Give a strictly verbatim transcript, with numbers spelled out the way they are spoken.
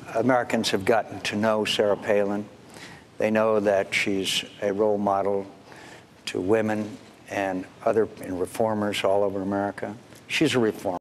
Americans have gotten to know Sarah Palin. They know that she's a role model to women and other and reformers all over America. She's a reformer.